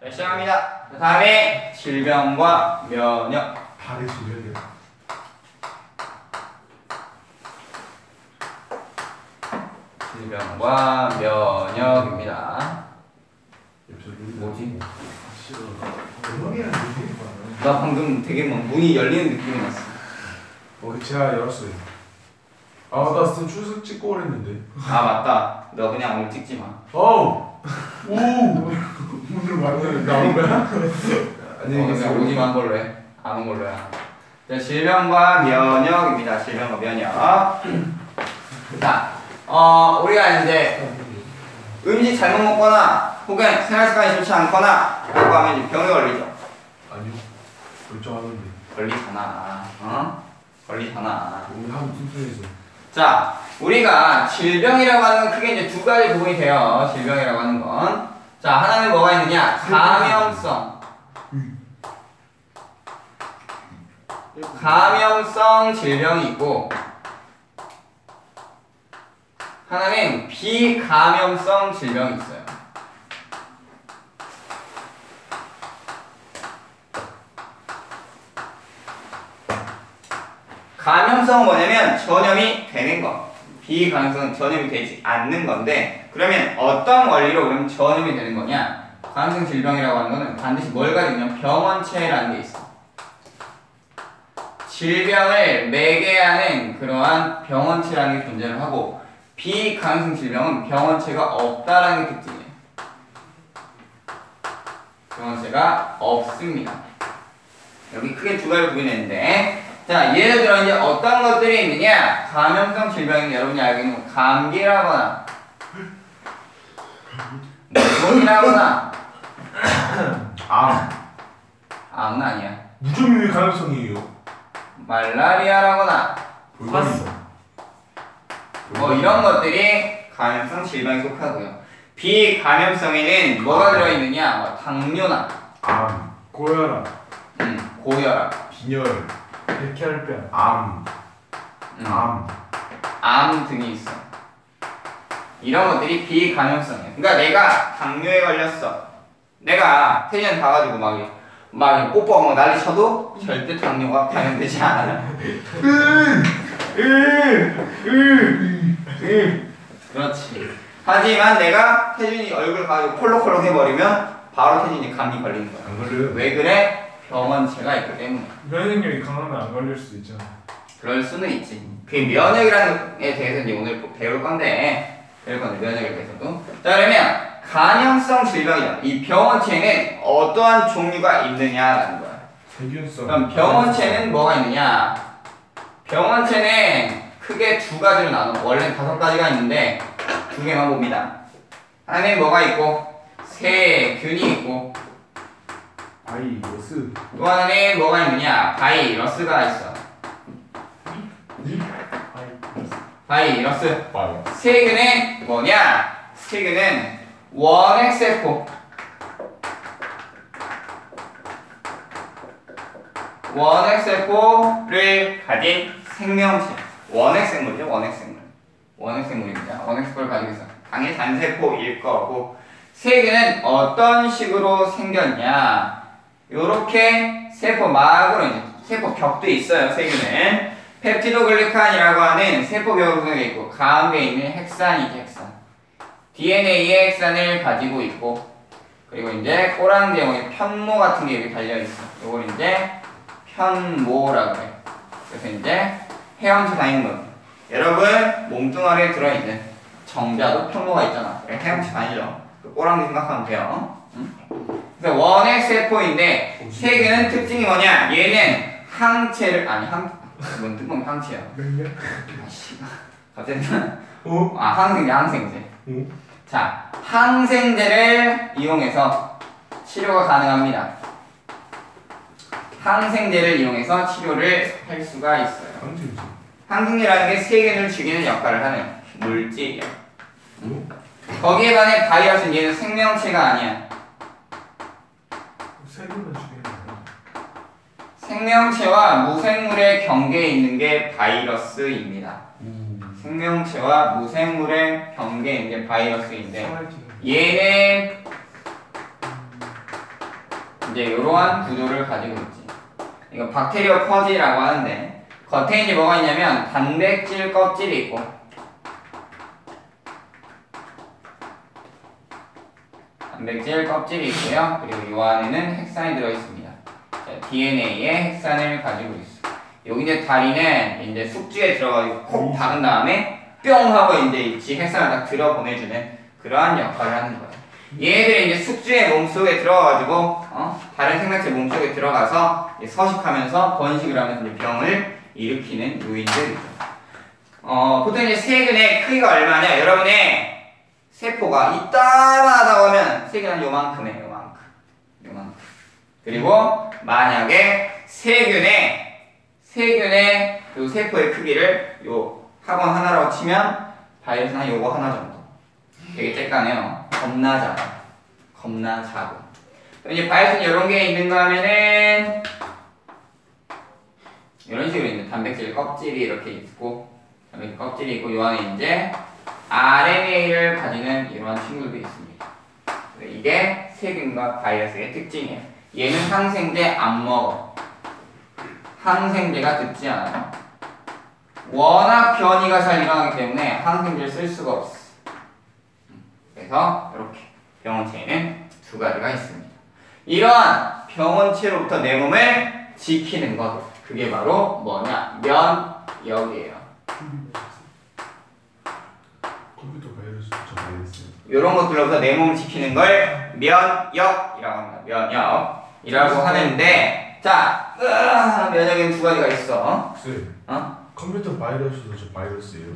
자, 시작합니다. 그 다음에 질병과 면역. 발의 질병이야. 질병과 면역입니다. 뭐지? 싫어. 면역이라는 느낌이 많아. 나 방금 되게 막 문이 열리는 느낌이 났어. 제가 열었어요. 나 지금 출석 찍고 그랬는데. 아 맞다. 너 그냥 오늘 찍지 마. 오! 오늘 말고 나온 거야? 안녕히 계세요. 그냥 오기만 한 걸로 해. 안 온 걸로 해. 자, 질병과 면역입니다. 질병과 면역. 자, 우리가 이제 음식 잘못 먹거나 혹은 생활 습관이 좋지 않거나 라고 하면 이제 병에 걸리죠. 아니요. 결정하는데. 걸리잖아. 걸리잖아. 오늘 한번 튼튼해서. 자, 우리가 질병이라고 하는 건 크게 이제 두 가지 부분이 돼요. 질병이라고 하는 건. 자, 하나는 뭐가 있느냐? 감염성 질병이 있고, 하나는 비감염성 질병이 있어요. 감염성은 뭐냐면 전염이 되는 거. 비감염성은 전염이 되지 않는 건데, 그러면 어떤 원리로 그러면 전염이 되는 거냐? 감염성 질병이라고 하는 거는 반드시 뭘 가지고 있냐면 병원체라는 게 있어. 질병을 매개하는 그러한 병원체라는 게 존재를 하고, 비감염성 질병은 병원체가 없다라는 게 특징이에요. 병원체가 없습니다. 여기 크게 두 가지를 구분했는데, 자, 예를 들어 이제 어떤 것들이 있느냐? 감염성 질병은 여러분이 알고 있는 감기라거나 물론이라거나 암은 아니야. 무좀이 왜 감염성이에요? 말라리아라거나 사스. 이런 것들이 감염성 질병에 속하고요. 비감염성에는 뭐가 들어있느냐? 당뇨나 암, 고혈압, 고혈압, 빈혈, 백혈병, 암 등이 있어. 이런 것들이 비감염성이야. 그러니까 내가 당뇨에 걸렸어. 내가 태전 가가지고 막 뽀뽀하고 난리 쳐도 절대 당뇨가 감염되지 않아요. 그렇지. 하지만 내가 태준이 얼굴 가지고 콜록콜록 해버리면 바로 태준이 감기 걸리는 거야. 안 걸려요. 왜 그래? 병원체가 있기 때문에. 면역력이 강하면 안 걸릴 수도 있잖아. 그럴 수는 있지. 그 면역이라는 에 대해서 이제 오늘 배울 건데, 면역에 대해서도. 자, 그러면 간염성 질병이다. 이 병원체에는 어떠한 종류가 있느냐라는 거야. 세균성. 그럼 병원체는 뭐가 있느냐? 병원체는 크게 두 가지로 나눠. 원래는 5가지가 있는데 두 개만 봅니다. 하나는 뭐가 있고, 세균이 있고, 바이러스. 또 하나는 뭐가 있느냐? 바이러스가 있어. 바이러스. 세균은 뭐냐? 세균은 원핵세포. 원핵세포를 가진 생명체. 원핵생물이죠, 원핵생물. 원핵생물입니다. 원핵세포를 가지고 있어. 당연히 단세포일 거고. 세균은 어떤 식으로 생겼냐? 요렇게 세포막으로 이제 세포벽도 있어요, 세균은. 펩티도글리칸이라고 하는 세포벽 구성에 있고, 가운데 있는 핵산이지, 핵산. DNA의 핵산을 가지고 있고, 그리고 이제 꼬랑지에 편모 같은 게 여기 달려있어. 요걸 이제 편모라고 해. 그래서 이제 헤엄쳐 다니는 거. 여러분, 몸뚱아리에 들어있는 정자도 편모가 있잖아. 헤엄쳐 다니죠. 그 꼬랑지 생각하면 돼요. 그래서 원핵세포인데, 세균은 특징이 뭐냐? 얘는 항체를, 뭔 뜻만 항체야. 아씨, 갑자기 항생제. 자, 항생제를 이용해서 치료가 가능합니다. 항생제를 이용해서 치료를 할 수가 있어요. 항생제라는 게 세균을 죽이는 역할을 하는 물질이에요. 거기에 반해 바이러스는 얘는 생명체가 아니야. 세균을 죽이는 거야. 생명체와 무생물의 경계에 있는 게 바이러스입니다. 생명체와 무생물의 경계에 있는 게 바이러스인데, 얘는 이제 이러한 구조를 가지고 있지. 이거 박테리오 퍼지라고 하는데 겉에 이제 뭐가 있냐면 단백질 껍질이 있고 단백질 껍질이 있고요. 그리고 이 안에는 핵산이 들어있습니다. 자, DNA에 핵산을 가지고 있어. 여기 이제 다리는 이제 숙주에 들어가지고 콕 박은 다음에 뿅 하고 이제 지 핵산을 딱 들어보내주는 그러한 역할을 하는 거예요. 얘네들이 이제 숙주의 몸속에 들어가가지고 다른 생명체 몸속에 들어가서 서식하면서 번식을 하면서 이제 병을 일으키는 요인들이죠. 보통 이제 세균의 크기가 얼마냐? 여러분의 세포가 이따만하다고 하면 세균은 요만큼에 요만큼. 그리고 만약에 세균의 요 세포의 크기를 요 학원 하나라고 치면 바이러스는 한 요거 하나 정도. 되게 쬐까네요. 겁나 작고. 이제 바이러스는 이런 게 있는가 하면은 이런 식으로 있는 단백질 껍질이 이렇게 있고 단백질 껍질이 있고 요 안에 이제 RNA를 가지는 이러한 친구들이 있습니다. 이게 세균과 바이러스의 특징이에요. 얘는 항생제 안 먹어. 항생제가 듣지 않아요. 워낙 변이가 잘 일어나기 때문에 항생제를 쓸 수가 없어. 그래서 이렇게 병원체에는 두 가지가 있습니다. 이러한 병원체로부터 내 몸을 지키는 것, 그게 바로 뭐냐? 면역이에요. 컴퓨터 바이러스 저 바이러스. 이런 것들로부터 내 몸을 지키는 걸 면역이라고 합니다. 면역이라고 하는데, 자, 면역에는 두 가지가 있어. 쌤. 컴퓨터 바이러스도 저 바이러스예요?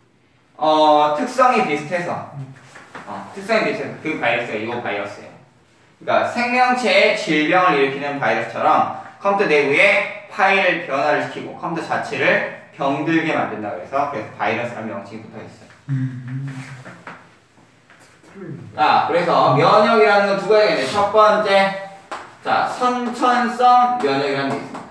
특성이 비슷해서. 특성이 비슷해서 그 바이러스가 이거 바이러스예요. 그러니까 생명체의 질병을 일으키는 바이러스처럼 컴퓨터 내부에 파일을 변화를 시키고 컴퓨터 자체를 병들게 만든다 그래서 바이러스라는 명칭이 붙어 있어요. 자, 그래서 면역이라는 건 두 가지가 있는데 첫 번째, 자, 선천성 면역이라는 게 있습니다.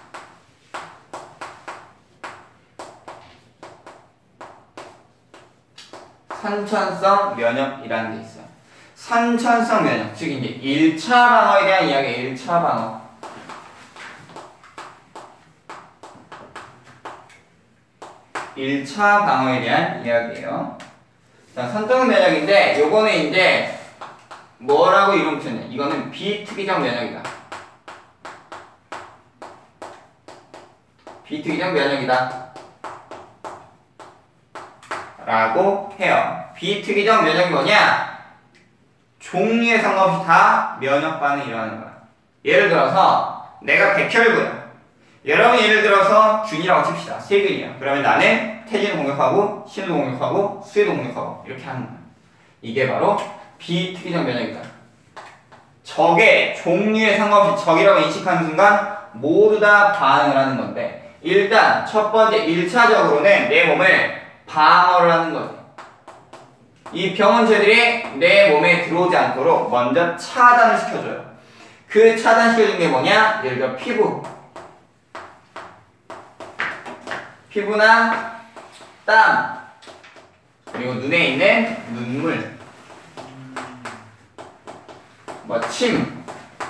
선천성 면역이라는 게 있어요. 선천성 면역, 즉 이제 1차 방어에 대한 이야기예요. 1차 방어. (1차) 방어에 대한 이야기예요. 자, 선천성 면역인데 요거는 이제 뭐라고 이름 붙였냐? 이거는 비특이적 면역이다. 비특이적 면역이다. 라고 해요. 비특이적 면역이 뭐냐? 종류에 상관없이 다 면역 반응이 일어나는 거야. 예를 들어서 내가 백혈구야. 여러분 예를 들어서 균이라고 칩시다. 세균이야. 그러면 나는 태진을 공격하고 신을 공격하고 수에도 공격하고 이렇게 하는 거야. 이게 바로 비특이적 면역이다. 적의 종류에 상관없이 적이라고 인식하는 순간 모두 다 반응을 하는 건데 일단 첫 번째 1차적으로는 내 몸을 방어를 하는 거지. 이 병원체들이 내 몸에 들어오지 않도록 먼저 차단을 시켜줘요. 그 차단시켜준 게 뭐냐? 예를 들어 피부나 땀, 그리고 눈에 있는 눈물, 침,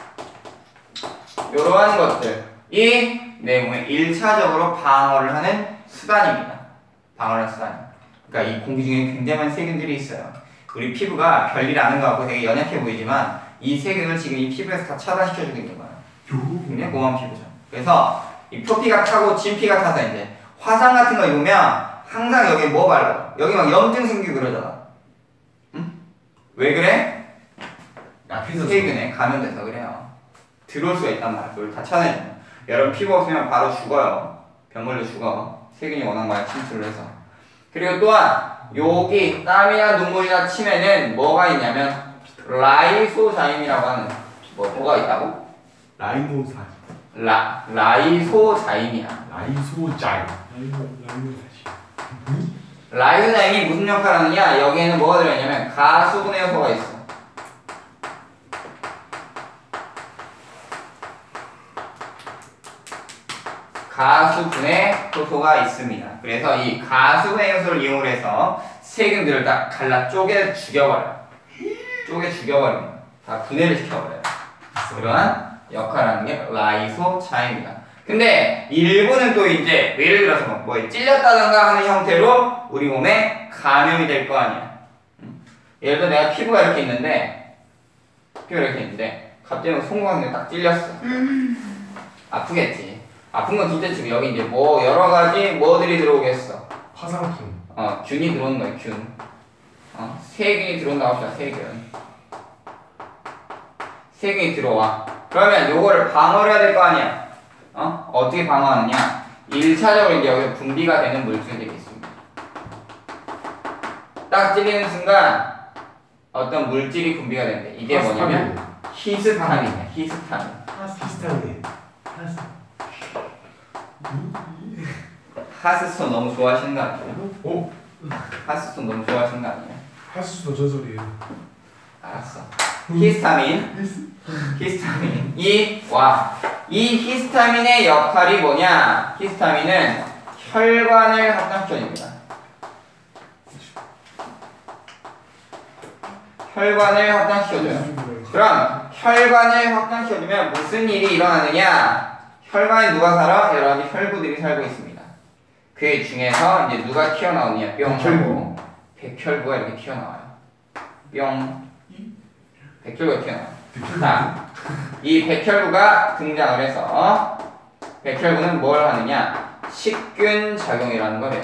이러한 것들이 내 몸에 1차적으로 방어를 하는 수단입니다. 방어를 하는 수단. 그러니까 이 공기 중에 굉장히 많은 세균들이 있어요. 우리 피부가 별일 아는 것 같고 되게 연약해 보이지만 이 세균을 지금 이 피부에서 다 차단시켜주고 있는 거예요. 굉장히 고마운 피부죠. 그래서 이 표피가 타고 진피가 타서 이제 화상 같은 거 입으면 항상 여기 뭐 발라? 여기 막 염증 생기고 그러잖아. 응? 왜 그래? 세균에 감염돼서 그래요. 들어올 수가 있단 말이야. 그걸 다 차단해줘요. 여러분 피부 없으면 바로 죽어요. 병 걸려 죽어. 세균이 워낙 많이 침투를 해서. 그리고 또한 여기 땀이나 눈물이나 침에는 뭐가 있냐면 라이소자임이라고 하는 뭐가 있다고? 라이노사지. 라이소자임이야. 라이소자임. 라이소자임이 무슨 역할을 하느냐? 여기에는 뭐가 들어있냐면 가수분해 요소가 있어. 가수분해 효소가 있습니다. 그래서 이 가수분해 효소를 이용해서 세균들을 다 갈라 쪼개 죽여버려요. 다 분해를 시켜버려요. 그러한 역할하는 게 라이소자입니다. 근데 일부는 또 이제 예를 들어서 뭐 찔렸다던가 하는 형태로 우리 몸에 감염이 될 거 아니야. 예를 들어 내가 피부가 이렇게 있는데 갑자기 손목이 딱 찔렸어. 아프겠지. 아픈 건 둘째치고 여기 이제 뭐 여러 가지 뭐들이 들어오겠어. 화상품. 균이 들어오는 거야, 균. 세균이 들어온다고 합시다, 세균. 세균이 들어와. 그러면 요거를 방어를 해야 될 거 아니야. 어떻게 방어하느냐? 1차적으로 이제 여기 분비가 되는 물질들이 있습니다. 딱 찔리는 순간 어떤 물질이 분비가 되는데 이게 뭐냐면 히스타민이야, 히스타민. 히스타민. 하스스톤 너무 좋아하시는 거 아니에요? 오. 하스스톤 너무 좋아하시는 거 아니에요? 하수도 저 소리예요. 알았어. 히스타민. 히스타민. 이 히스타민의 역할이 뭐냐? 히스타민은 혈관을 확장시켜줍니다. 혈관을 확장시켜줘요. 그럼 혈관을 확장시켜주면 무슨 일이 일어나느냐? 혈관에 누가 살아? 여러 가지 혈구들이 살고 있습니다. 그 중에서 이제 누가 튀어나오느냐? 뿅 하고 백혈구가 이렇게 튀어나와요. 뿅. 백혈구가 튀어나와요. 자, 이 백혈구가 등장을 해서 백혈구는 뭘 하느냐? 식균 작용이라는 걸 해요.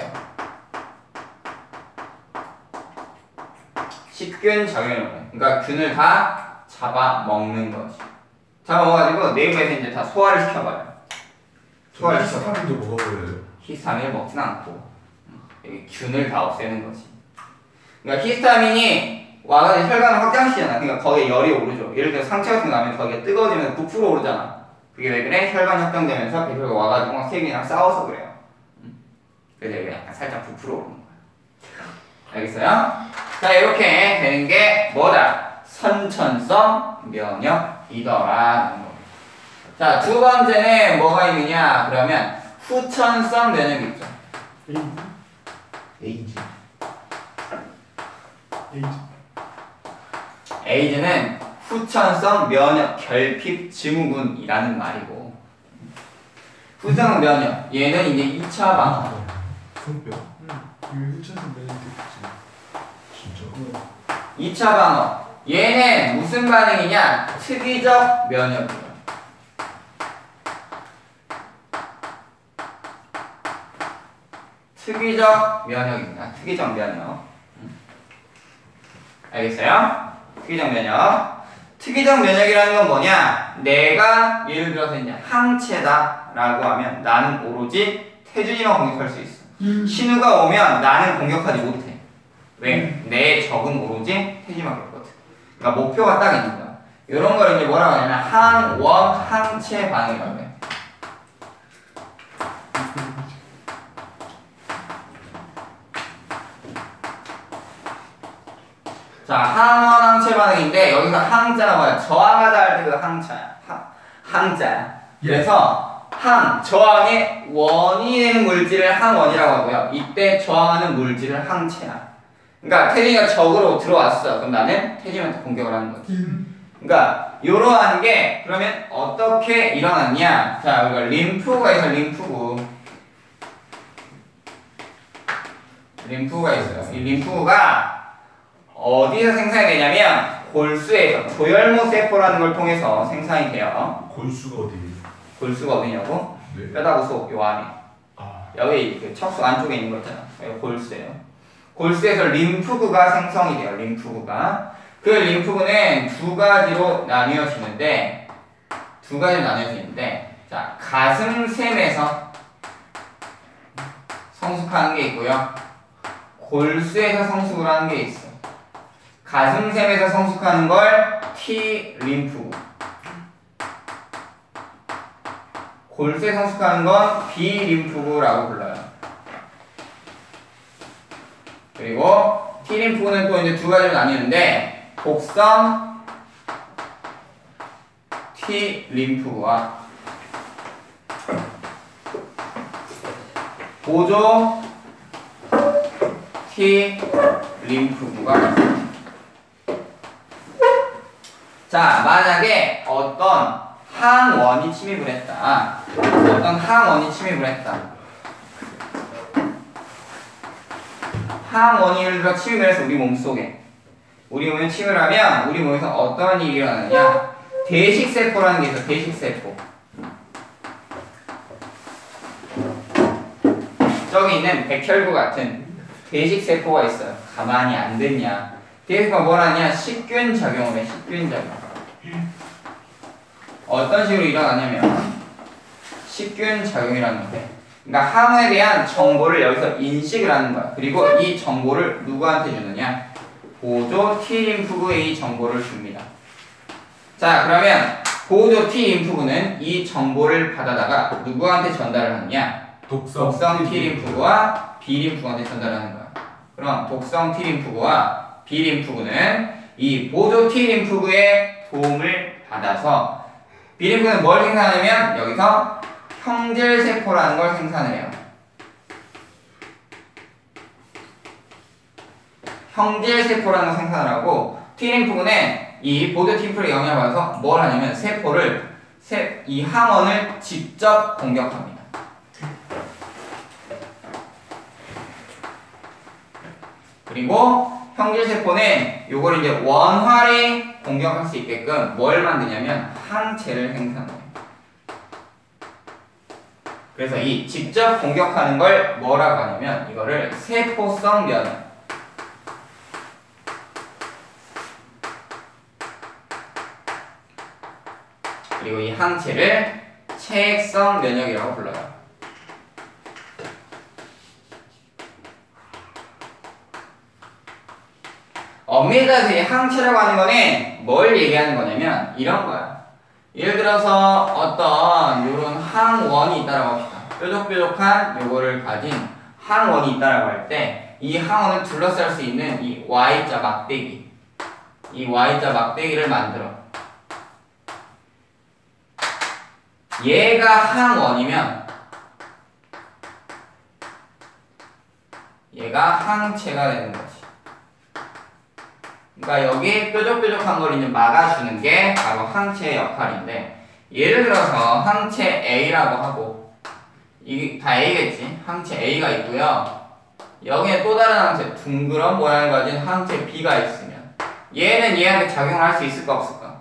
식균 작용이라는 거예요. 그러니까 균을 다 잡아먹는 거지. 잡아먹어가지고 내부에서 이제 다 소화를 시켜버려요. 소화를 시켜. 히스타민도 먹어버려요. 히스타민을 먹진 않고 여기 균을 다 없애는 거지. 그러니까 히스타민이 와가지고 혈관을 확장시키잖아. 그러니까 거기에 열이 오르죠. 예를 들어 상처 같은 거 나면 거기가 뜨거워지면 부풀어 오르잖아. 그게 왜 그래? 혈관이 확장되면서 백혈구가 와가지고 막 세균이랑 싸워서 그래요. 그래서 여기 약간 살짝 부풀어 오르는 거야. 알겠어요? 자, 이렇게 되는 게 뭐다? 선천성 면역이더라는 거. 자, 두 번째는 뭐가 있느냐? 그러면 후천성 면역이 있죠. 에이즈는 후천성 면역 결핍 증후군이라는 말이고, 후천성 면역 얘는 이제 2차 방어. 손뼈. 이게 후천성 면역이 진짜. 2차 방어 얘는 무슨 반응이냐? 특이적 면역이에요. 특이적 면역입니다. 특이적 면역. 알겠어요? 특이적 면역. 특이적 면역이라는 건 뭐냐? 내가 예를 들어서 이제 항체다라고 하면 나는 오로지 태준이만 공격할 수 있어. 신우가 오면 나는 공격하지 못해. 왜? 내 적은 오로지 태준이만 그렇거든. 그러니까 목표가 딱 있는 거야. 이런 걸 이제 뭐라고 하냐면 항원 항체 반응이라고 해. 자, 항원 항체 반응인데 여기서 항자가 뭐야? 저항하다 할 때 그 항자야. 항자야. 그래서 저항의 원이 되는 물질을 항원이라고 하고요. 이때 저항하는 물질을 항체야. 그러니까 태진이가 적으로 들어왔어. 그럼 나는 태진한테 공격을 하는 거지. 그러니까 이러한 게 그러면 어떻게 일어났냐? 자, 우리가 림프가 있어. 림프가 있어요. 이 림프가 어디서 생산이 되냐면 골수에서 조혈모 세포라는 걸 통해서 생산이 돼요. 골수가 어디예요? 골수가 어디냐고? 네. 뼈다구 속 요 안에. 아. 여기 그 척수 안쪽에 있는 거 있잖아. 여기 골수예요. 골수에서 림프구가 생성이 돼요. 림프구가. 그 림프구는 두 가지로 나뉘어지는데 자, 가슴샘에서 성숙하는 게 있고요. 골수에서 성숙을 하는 게 있어. 가슴샘에서 성숙하는 걸 T 림프구. 골수에 성숙하는 건 B 림프구라고 불러요. 그리고 T 림프구는 또 이제 두 가지로 나뉘는데 복성 T 림프구와 보조 T 림프구가 있습니다. 자, 만약에 어떤 항원이 침입을 했다. 어떤 항원이 침입을 했다. 항원이 예를 들어 침입을 해서 우리 몸속에 우리 몸에 침입을 하면 우리 몸에서 어떤 일이 일어나느냐. 대식세포라는 게 있어. 대식세포. 저기 있는 백혈구 같은 대식세포가 있어요. 가만히 안 됐냐. 대식세포가 뭘 하냐. 식균 작용을 해. 식균 작용. 어떤 식으로 일어나냐면 식균 작용이라는 건데, 그러니까 항우에 대한 정보를 여기서 인식을 하는 거야. 그리고 이 정보를 누구한테 주느냐. 보조 T림프구에 이 정보를 줍니다. 자, 그러면 보조 T림프구는 이 정보를 받아다가 누구한테 전달을 하느냐. 독성 T림프구와 B림프구한테 전달하는 거야. 그럼 독성 T림프구와 B림프구는 이 보조 T림프구의 도움을 받아서 B림프구는 뭘 생산하냐면 여기서 형질세포라는 걸 생산을 해요. 형질세포라는 걸 생산을 하고 T림프구는 이 보조 T림프구의 영향을 받아서 뭘 하냐면 이 항원을 직접 공격합니다. 그리고 형질세포는 요걸 이제 원활히 공격할 수 있게끔 뭘 만드냐면 항체를 생산해요. 그래서 이 직접 공격하는 걸 뭐라고 하냐면 이거를 세포성 면역. 그리고 이 항체를 체액성 면역이라고 불러요. 엄밀히 따져서 이 항체라고 하는 거는 뭘 얘기하는 거냐면 이런 거야. 예를 들어서 어떤 요런 항원이 있다라고 합시다. 뾰족뾰족한 요거를 가진 항원이 있다라고 할 때 이 항원을 둘러쌀 수 있는 이 Y자 막대기, 이 Y자 막대기를 만들어. 얘가 항원이면 얘가 항체가 되는 거지. 그러니까 여기 뾰족뾰족한 걸 이제 막아주는 게 바로 항체의 역할인데, 예를 들어서 항체 A라고 하고, 이게 다 A겠지? 항체 A가 있고요. 여기에 또 다른 항체, 둥그런 모양을 가진 항체 B가 있으면 얘는 얘한테 작용을 할 수 있을까 없을까?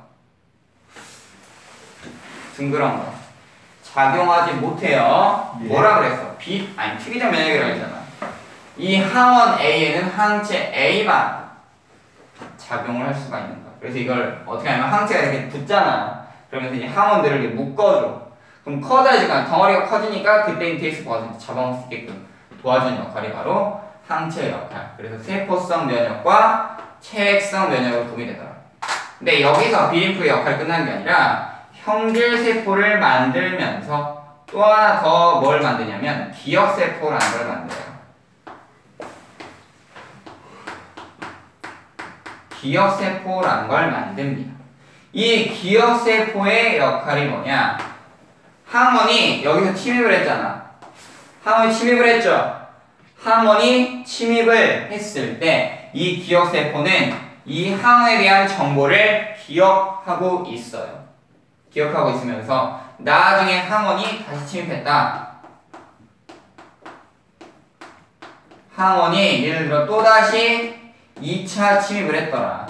둥그런 거 작용하지 못해요. 예. 뭐라 그랬어? 특이적 면역이라고 했잖아. 이 항원 A에는 항체 A만 작용을 할 수가 있는 거야. 그래서 이걸 어떻게 하면 항체가 이렇게 붙잖아. 그러면서 이제 항원들을 이렇게 묶어줘. 그럼 커져지니까 덩어리가 커지니까 그때 DS포가 잡아먹을 수 있게끔 도와주는 역할이 바로 항체의 역할. 그래서 세포성 면역과 체액성 면역으로 도움이 되더라. 근데 여기서 B림프의 역할이 끝나는 게 아니라 형질세포를 만들면서 또 하나 더 뭘 만드냐면 기억세포라는 걸 만들어요. 기억세포라는 걸 만듭니다. 이 기억세포의 역할이 뭐냐? 항원이 여기서 침입을 했잖아. 항원이 침입을 했죠. 항원이 침입을 했을 때 이 기억세포는 이 항원에 대한 정보를 기억하고 있어요. 기억하고 있으면서 나중에 항원이 다시 침입했다. 항원이 예를 들어 또다시 2차 침입을 했더라.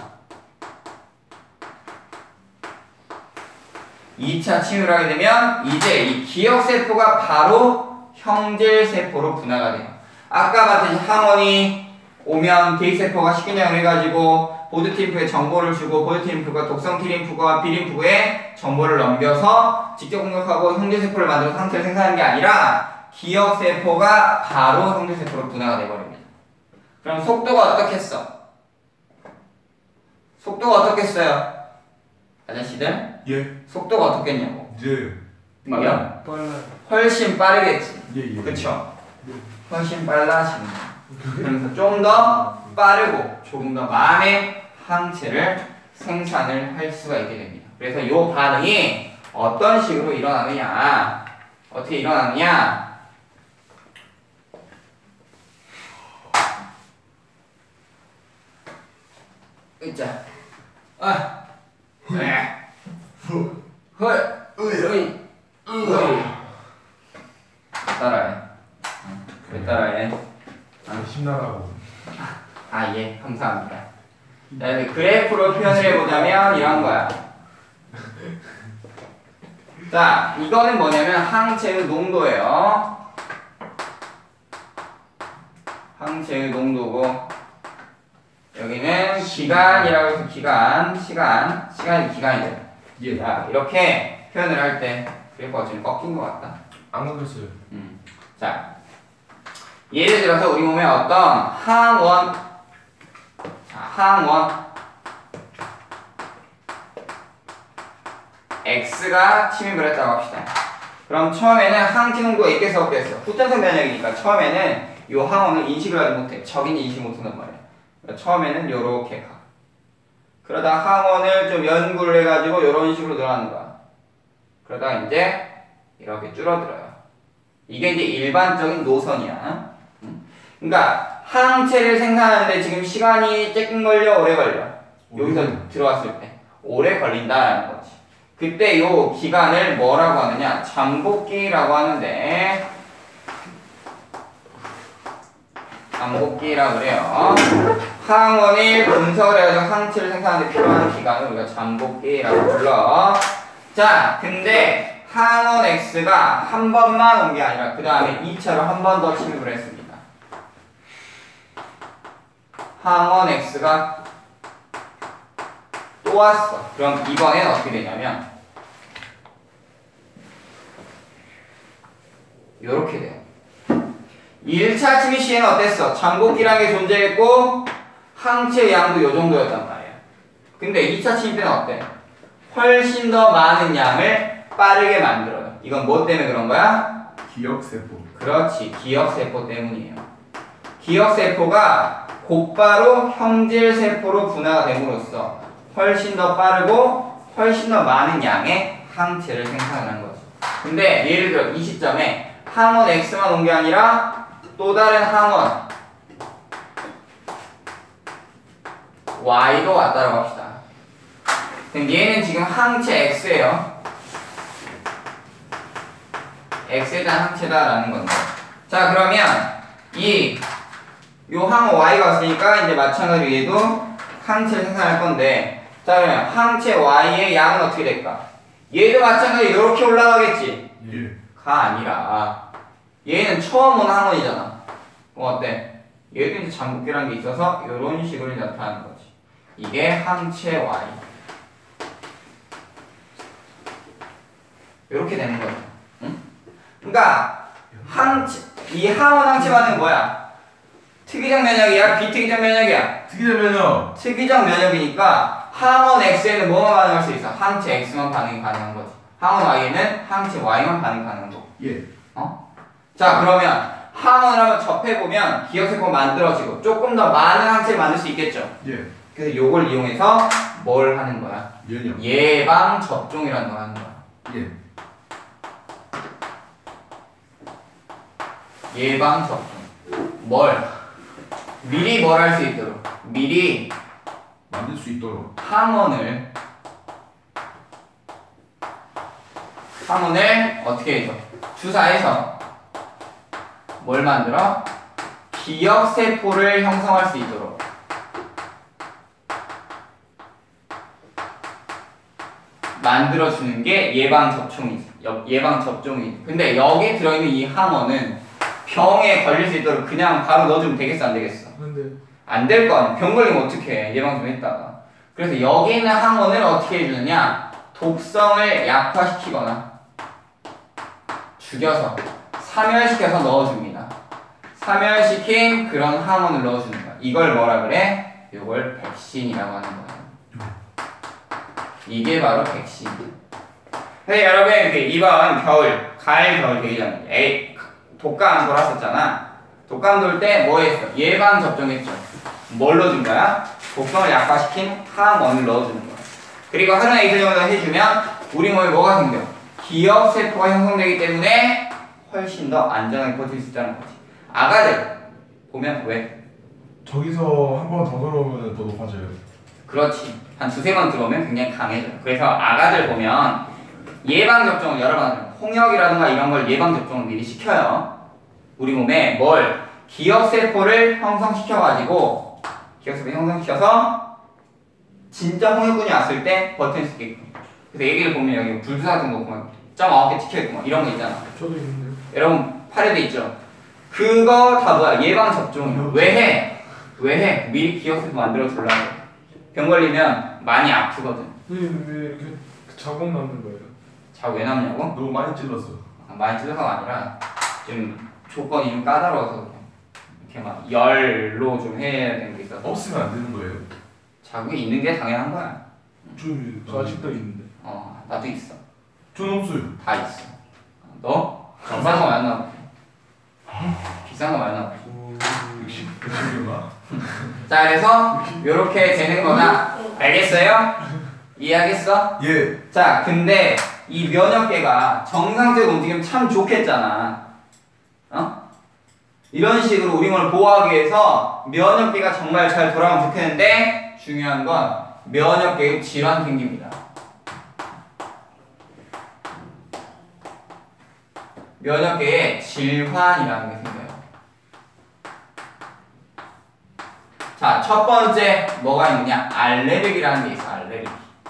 2차 침입을 하게 되면 이제 이 기억세포가 바로 형질세포로 분화가 돼요. 아까 같은 항원이 오면 대익세포가 식균형을 해가지고 보조 T림프에 정보를 주고 보조 T림프가 독성 T림프가 B림프에 정보를 넘겨서 직접 공격하고 형질세포를 만들어서 항체를 생산하는 게 아니라 기억세포가 바로 형질세포로 분화가 돼버립니다. 그럼 속도가 어떻겠어? 속도가 어떻겠어요? 아저씨들? 예. 속도가 어떻겠냐고? 예. 빨라? 빨라요. 훨씬 빠르겠지. 예. 그쵸? 예. 훨씬 빨라집니다. 그러면서 좀 더 빠르고 조금 더 많은 항체를 생산을 할 수가 있게 됩니다. 그래서 이 반응이 어떤 식으로 일어나느냐, 어떻게 일어나느냐, 으짜, 네, 헐, 으이. 따라해. 왜 따라해? 힘나라고. 아, 예, 감사합니다. 자, 이제 그래프로 표현을 해보자면 이런 거야. 자, 이거는 뭐냐면 항체의 농도예요. 항체의 농도고, 여기는 기간이라고 해서 시간이 기간이죠. 예. 자, 이렇게 표현을 할 때 그래프가 지금 꺾인 것 같다. 안 걸렸어요. 자, 예를 들어서 우리 몸에 어떤 항원 X가 침입을 했다고 합시다. 그럼 처음에는 항체 농도가 있겠어 없겠어? 후천성 면역이니까 처음에는 이 항원을 인식을 하지 못해. 적인지 인식 못한단 말이야. 그러니까 처음에는 요렇게 가. 그러다 항원을 좀 연구를 해가지고 이런 식으로 늘어나는 거야. 그러다 이제 이렇게 줄어들어요. 이게 이제 일반적인 노선이야. 그러니까 항체를 생산하는데 지금 시간이 조금 걸려, 오래 걸려. 여기서 들어왔을 때 오래 걸린다라는 거지. 그때 요 기간을 뭐라고 하느냐? 잠복기라고 하는데, 잠복기라고 그래요. 항원을 분석을 해가지고 항체를 생산하는 데 필요한 기간을 우리가 잠복기라고 불러. 자, 근데 항원 X가 한 번만 온 게 아니라 그 다음에 2차로 한 번 더 침입을 했습니다. 항원 X가 또 왔어. 그럼 이번엔 어떻게 되냐면 요렇게 돼요. 1차 침입 시에는 어땠어? 잠복기라는 게 존재했고 항체 양도 요 정도였단 말이야. 근데 2차 침입 때는 어때? 훨씬 더 많은 양을 빠르게 만들어요. 이건 뭐 때문에 그런 거야? 기억세포. 그렇지. 기억세포 때문이에요. 기억세포가 곧바로 형질세포로 분화가 됨으로써 훨씬 더 빠르고 훨씬 더 많은 양의 항체를 생산하는 거지. 근데 예를 들어 이 시점에 항원 X만 온 게 아니라 또 다른 항원 Y도 왔다고 합시다. 그럼 얘는 지금 항체 X예요. X에 대한 항체다라는 건데. 자, 그러면 요 항원 Y가 왔으니까 이제 마찬가지로 얘도 항체를 생산할 건데, 자, 그러면 항체 Y의 양은 어떻게 될까? 얘도 마찬가지로 이렇게 올라가겠지? 예. 가 아니라 얘는 처음 온 항원이잖아. 그럼 어때? 얘도 이제 잠복기라는 게 있어서 이런 식으로 나타나는 거지. 이게 항체 Y. 이렇게 되는 거죠. 응? 그러니까 이 항원 항체 반응은 뭐야? 특이적 면역이야? 비특이적 면역이야? 특이적 면역. 특이적 면역이니까 항원 X에는 뭐만 반응할 수 있어? 항체 X만 반응이 가능한 거지. 항원 Y에는 항체 Y만 반응 가능한 거고. 예. 자, 그러면 항원을 한번 접해보면 기억세포가 만들어지고 조금 더 많은 항체를 만들 수 있겠죠. 예. 그래서 요걸 이용해서 뭘 하는 거야? 면역. 예방 접종이라는 걸 하는 거야. 예. 예방 접종. 미리 뭘 할 수 있도록. 미리 만들 수 있도록. 항원을 어떻게 해줘? 주사해서 뭘 만들어? 기억세포를 형성할 수 있도록. 만들어주는 게 예방접종이지. 예방접종이지. 근데 여기 들어있는 이 항원은 병에 걸릴 수 있도록 그냥 바로 넣어주면 되겠어, 안 되겠어? 근데 안 될 거 아니야. 병 걸리면 어떡해. 예방 좀 했다가. 그래서 여기 있는 항원을 어떻게 해주느냐? 독성을 약화시키거나 죽여서 사멸시켜서 넣어줍니다. 사멸시킨 그런 항원을 넣어주는 거야. 이걸 뭐라 그래? 이걸 백신이라고 하는 거예요. 이게 바로 백신. 근데 여러분 이번 가을 겨울 되기 전에 독감 돌았었잖아. 독감 돌 때 뭐 했어? 예방 접종했죠. 뭘 넣어준 거야? 독성을 약화시킨 항원을 넣어주는 거야. 그리고 하루나 이틀 정도 해주면 우리 몸에 뭐가 생겨? 기억세포가 형성되기 때문에 훨씬 더 안전하게 버틸 수 있다는 거지. 아가들 보면 왜? 저기서 한 번 더 들어오면 더 높아져요. 그렇지. 한 두세 번 들어오면 굉장히 강해져요. 그래서 아가들 보면 예방접종을 여러 번 하죠. 홍역이라든가 이런 걸 예방접종을 미리 시켜요. 우리 몸에 뭘? 기억세포를 형성시켜가지고 기억세포 형성시켜서 진짜 홍역군이 왔을 때 버틸 수 있게끔. 그래서 얘기를 보면 여기 불주사 같은 거 보면 0.9개 찍혀있고 막 이런 거 있잖아. 저도 있는데요. 여러분 팔에도 있죠. 그거 다 뭐야? 예방접종이야. 왜 해? 왜 해? 미리 기억세포 만들어 주려고. 병 걸리면 많이 아프거든. 선생님 왜 이렇게 자국 남는 거예요? 자고 왜 남냐고? 너무 많이 찔렀어. 많이 찔러서가 아니라 좀 조건이 좀 까다로워서 그냥 이렇게 막 열로 좀 해야 되는 게 있어서 없으면 안 되는 거예요? 자국이 있는 게 당연한 거야. 저 아직도 있는데. 나도 있어. 전 없어요. 다 있어. 너? 비싼 거 많이 나와. 비싼 거 많이 나와. 역시 백신이구나. 자, 그래서 이렇게 되는 거다. 알겠어요? 이해하겠어? 예. 자, 근데 이 면역계가 정상적으로 움직이면 참 좋겠잖아. 이런 식으로 우리 몸을 보호하기 위해서 면역계가 정말 잘 돌아가면 좋겠는데 중요한 건 면역계의 질환 생깁니다. 면역계에 질환이라는 게 생겨요. 자, 첫 번째 뭐가 있느냐? 알레르기라는 게 있어. 알레르기.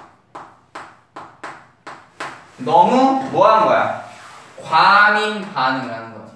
너무 뭐 하는 거야? 과민 반응을 하는 거지.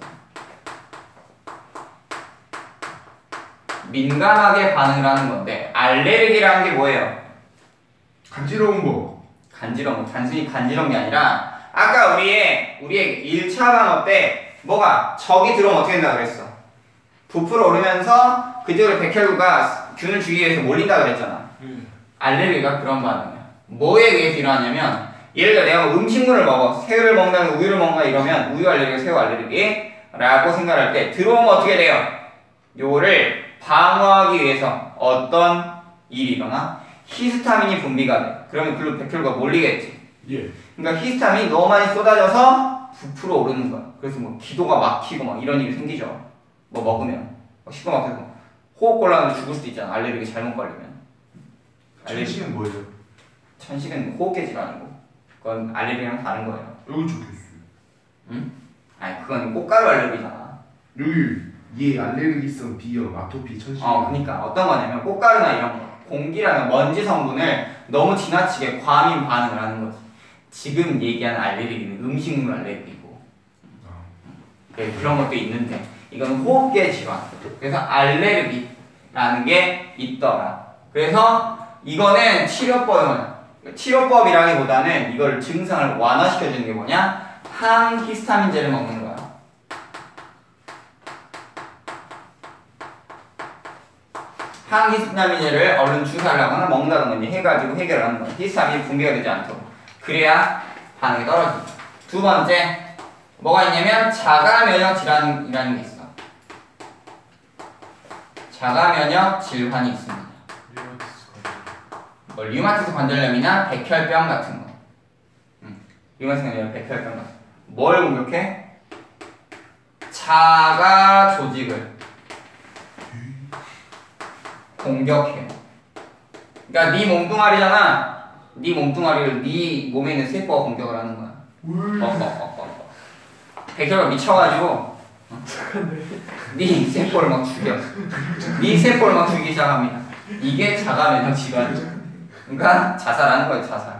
민감하게 반응을 하는 건데 알레르기라는 게 뭐예요? 간지러운 거. 간지러운 거. 단순히 간지러운 게 아니라 아까 우리의 1차 단어 때 뭐가 적이 들어오면 어떻게 된다 그랬어? 부풀어 오르면서 그쪽으로 백혈구가 균을 주기 위해서 몰린다 그랬잖아. 알레르기가 그런 반응이야. 뭐에 의해서 일어나냐면 예를 들어 내가 음식물을 먹어. 새우를 먹는다, 우유를 먹는다 이러면 우유 알레르기, 새우 알레르기 라고 생각할 때 들어오면 어떻게 돼요? 요거를 방어하기 위해서 어떤 일이 일어나? 히스타민이 분비가 돼. 그러면 글로 백혈구가 몰리겠지. 예. 그러니까 히스타민이 너무 많이 쏟아져서 부풀어 오르는 거야. 그래서 뭐 기도가 막히고 막 이런 일이 생기죠. 뭐 먹으면 시커멓게 호흡 곤란으로 죽을 수도 있잖아. 알레르기 잘못 걸리면. 천식은 뭐예요? 천식은 호흡기 질환이고 그건 알레르기랑 다른 거예요. 여기 적혀있어요. 응? 아니 그건 꽃가루 알레르기잖아. 여기 예 알레르기성 비염, 아토피, 천식. 그러니까 어떤 거냐면 꽃가루나 이런 거 공기라는 먼지 성분을 너무 지나치게 과민 반응을 하는 거지. 지금 얘기하는 알레르기는 음식물 알레르기고 그런 것도 있는데 이건 호흡기 질환. 그래서 알레르기라는 게 있더라. 그래서 이거는 치료법이라기보다는 이걸 증상을 완화시켜주는 게 뭐냐? 항히스타민제를 먹는 거야. 항히스타민제를 얼른 주사를 하거나 먹는다든가 해가지고 해결을 하는 거야. 히스타민이 분비가 되지 않도록. 그래야 반응이 떨어진다. 두 번째 뭐가 있냐면 자가면역 질환이라는 게 있어. 자가면역 질환이 있습니다. 뭐 류마티스 관절염이나 백혈병 같은 거. 류마티스 관절염, 백혈병 같은 거. 뭘 공격해? 자가 조직을 공격해. 그러니까 네 몸뚱아리잖아. 네 몸뚱아리를 네 몸에 있는 세포가 공격을 하는 거야. 백혈병 미쳐가지고 네 세포를 막 죽여. 네 세포를 막 죽이기 시작합니다. 이게 자가면역 질환이야. 그러니까 자살하는 거예요. 자살.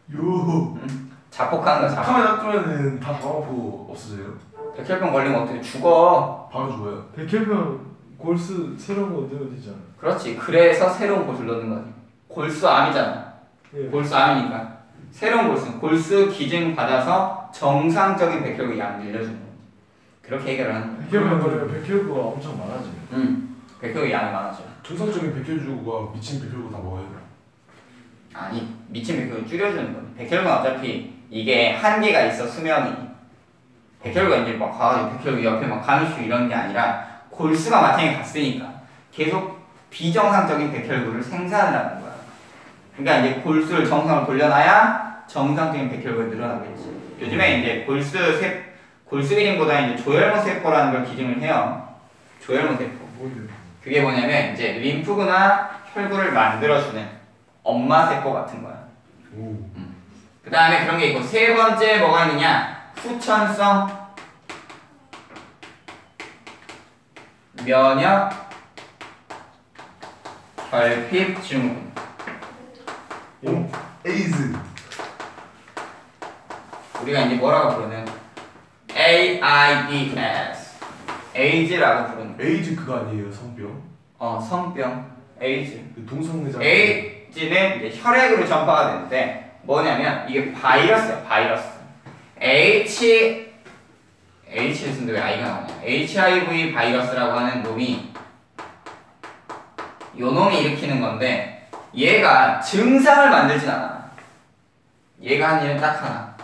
자폭하는 거야. 자폭. 카메라 놔두면은 다 바로 없어져요? 백혈병 걸리면 어떻게 죽어? 바로 죽어요? 백혈병 골수 새로운 거 넣으면 되잖아. 그렇지. 그래서 새로운 골수를 넣는 거지. 골수암이잖아. 예. 골수암이니까 새로운 골수 기증 받아서 정상적인 백혈구 양 늘려주는 거지. 그렇게 해결을 하는 거야. 백혈병 걸리면 백혈구가 엄청 많아져요. 백혈구 양이 많아져. 정상적인 백혈주가 미친 백혈구 다 먹어야 돼요? 아니 미친 백혈구 줄여주는 거지. 백혈구는 어차피 이게 한계가 있어. 수명이. 백혈구가 이제 막 가가지고 백혈구 옆에 막 감염시키고 이런 게 아니라 골수가 마탱이 갔으니까 계속 비정상적인 백혈구를 생산을 하는 거야. 그러니까 이제 골수를 정상으로 돌려놔야 정상적인 백혈구가 늘어나겠지. 요즘에 이제 골수 기능보다 이제 조혈모 세포라는 걸 기증을 해요. 조혈모 세포. 그게 뭐냐면 이제 림프구나 혈구를 만들어주는 엄마 세포 같은 거야. 그 다음에 그런 게 있고, 세 번째 뭐가 있느냐? 후천성 면역 결핍 증후군. 에이즈. 우리가 이제 뭐라고 부르는 AIDS, AIDS라고 부르는. 에이즈 그거 아니에요 성병? 성병, 에이즈. 그 동성애자. 에이즈는 이제 혈액으로 전파가 되는데 뭐냐면 이게 바이러스야, 바이러스. H를 쓰는데 왜 I가 나오냐? HIV 바이러스라고 하는 놈이 요 놈이 일으키는 건데 얘가 증상을 만들진 않아. 얘가 한 일은 딱 하나.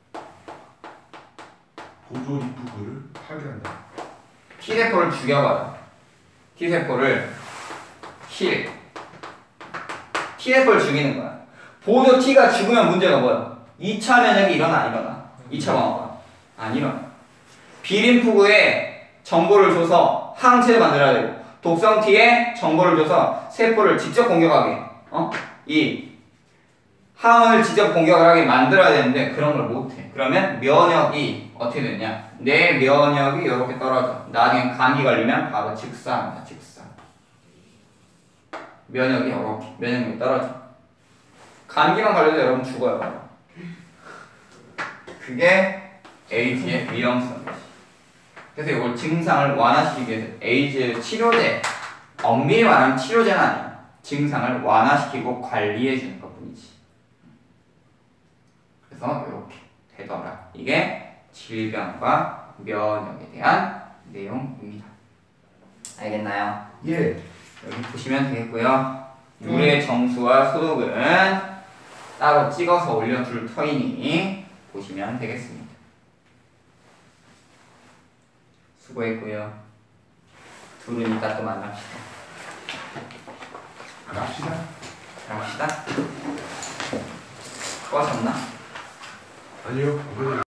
보조리프를 파괴한다. T세포를 죽여버려. T세포를 킬. T세포를 죽이는 거야. 보조 T가 죽으면 문제가 뭐야? 2차 면역이 일어나, 안 일어나? 2차 방어가 안 일어나. B림프구에 정보를 줘서 항체를 만들어야 되고, 독성 T에 정보를 줘서 세포를 직접 공격하게, 이 항원을 직접 공격을 하게 만들어야 되는데 그런 걸 못해. 그러면 면역이 어떻게 되냐? 내 면역이 이렇게 떨어져. 나중에 감기 걸리면 바로 직사합니다. 직사. 면역이 이렇게 면역력이 떨어져. 감기만 걸려도 여러분 죽어요. 그게 에이즈의 위험성이지. 그래서 이걸 증상을 완화시키기 위해서 에이즈 치료제, 엄밀히 말하면 치료제는 아니야. 증상을 완화시키고 관리해주는 것뿐이지. 그래서 이렇게 되더라. 이게 질병과 면역에 대한 내용입니다. 알겠나요? 예. 여기 보시면 되겠고요. 물의 정수와 소독은 따로 찍어서 올려둘 터이니 보시면 되겠습니다. 수고했고요. 둘은 이따 또 만납시다. 갑시다. 갑시다. 꺼졌나? 아니요.